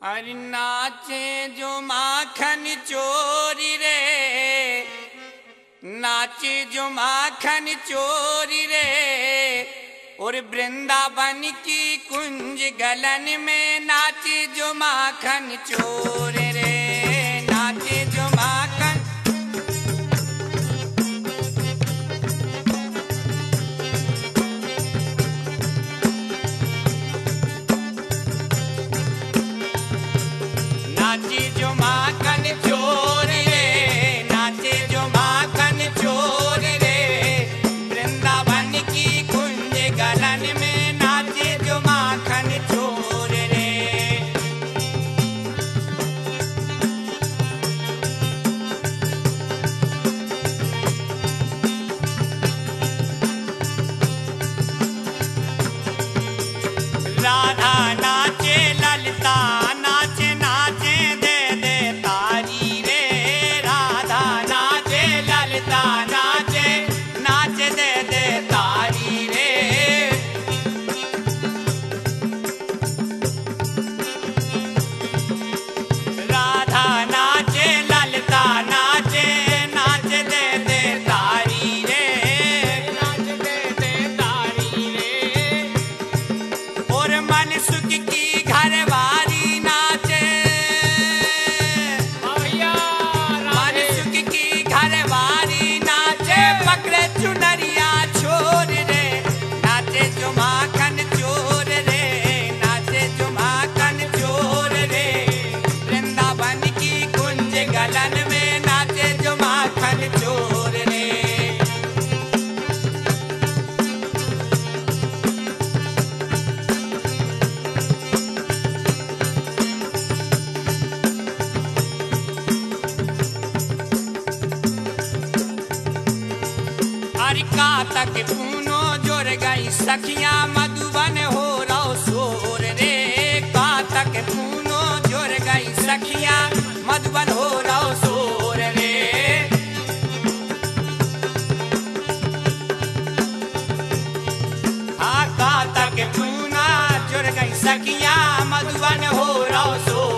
अरे नाचे जो माखन चोरी रे, नाचे जो माखन चोरी रे, और वृंदावन की कुंज गलन में नाचे जो माखन चोरी रे, नाचे जो माखन। नाचे जो माखन चोर रे, नाचे जो माखन चोर रे, वृंदावन की कुंज गलन में नाचे जो माखन चोर रे। राधा नाचे ललिता नाचे नाचे दे दे तारी रे, राधा नाचे ललिता नाचे नाचे दे दे तारी रे। राधा नाचे ललिता नाचे नाचे दे दे तारी रे, नाच दे दे तारी रे। और मन सुख की घरवारी नाचे, मन सुख की घरवारी नाचे, पकड़े चुनरिया छोर रे, नाचे जो माखन चोर रे, नाचे जो माखन चोर रे, वृंदावन की कुंज गलन में नाचे जो माखन चोर रे। का तक पूनो जोर गई सखियां मधुबन हो रहो शोर रे, का तक पूनो जोर गई सखियां मधुबन हो रहो शोर रे। का तक पूना जोर गई सखियां मधुबन हो रहो शोर